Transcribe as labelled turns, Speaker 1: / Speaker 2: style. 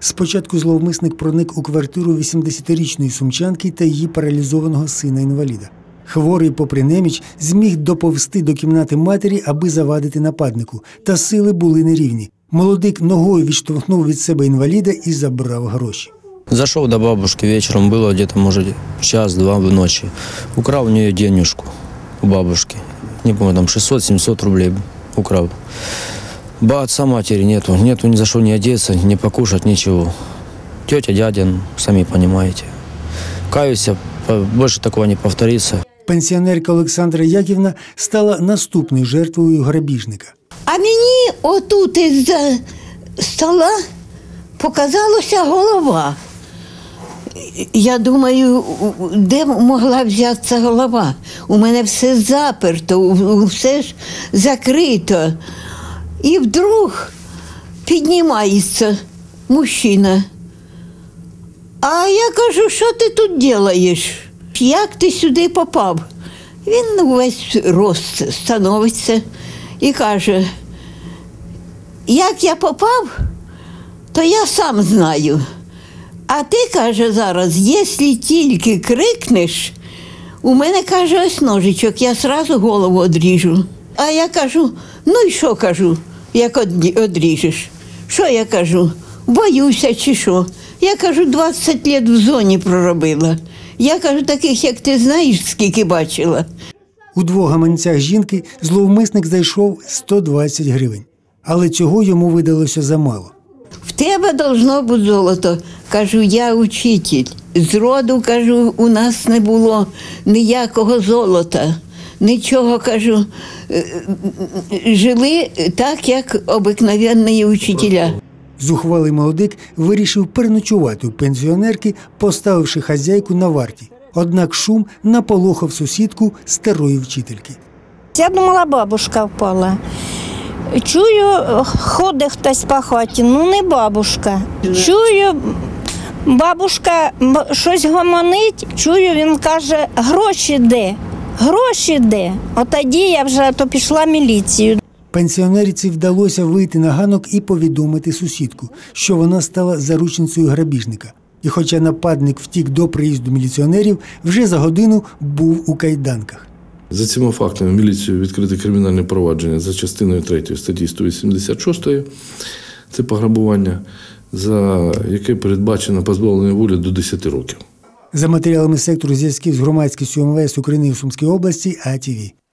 Speaker 1: Спочатку зловмисник проник у квартиру 80-річної сумчанки та її паралізованого сина-інваліда. Хворий, попри неміч, зміг доповзти до кімнати матері, аби завадити нападнику. Та сили були нерівні. Молодик ногою відштовхнув від себе інваліда і забрав гроші.
Speaker 2: Зашел до бабушки вечером, было где-то, может, час-два в ночи. Украл у нее денежку у бабушки. Не помню, там 600-700 рублей украл. Отца матери нету, ни за что не одеться, не покушать, ничего. Тетя, дядя, сами понимаете. Каюсь, больше такого не повторится.
Speaker 1: Пенсіонерка Олександра Яківна стала наступною жертвою грабіжника.
Speaker 3: А мені отут із-за стола показалася голова. Я думаю, де могла взятися голова? У мене все заперто, все ж закрито. І вдруг піднімається мужчина. А я кажу, що ти тут робиш? Як ти сюди попав? Він увесь рост становиться і каже, як я попав, то я сам знаю. А ти, каже, зараз, якщо тільки крикнеш, у мене, каже, ось ножичок, я одразу голову одріжу. А я кажу, ну і що, кажу, як одріжеш? Що я кажу? Боюся чи що? Я кажу, 20 років в зоні проробила. Я кажу, таких, як ти знаєш, скільки бачила.
Speaker 1: У двох гаманцях жінки зловмисник знайшов 120 гривень. Але цього йому видалося замало.
Speaker 3: В тебе должно бути золото. Кажу, я учитель. Зроду, кажу, у нас не було ніякого золота. Нічого, кажу, жили так, як обикновенні учителя.
Speaker 1: Зухвалий молодик вирішив переночувати у пенсіонерки, поставивши хазяйку на варті. Однак шум наполохав сусідку старої вчительки.
Speaker 4: Я думала, бабушка впала. Чую, ходить хтось по хаті, ну не бабушка. Чую, бабушка щось гомонить, чую, він каже, гроші де? Гроші де? От тоді я вже пішла в міліцію.
Speaker 1: Пенсіонерці вдалося вийти на ганок і повідомити сусідку, що вона стала заручницею грабіжника. І хоча нападник втік до приїзду міліціонерів, вже за годину був у кайданках.
Speaker 5: За цими фактами в міліцію відкрите кримінальне провадження за частиною 3 статті 186. Це пограбування, за яке передбачено позбавлення волі до 10 років.
Speaker 1: За матеріалами сектору зв'язків з громадськістю МВС України у Сумській області АТВ.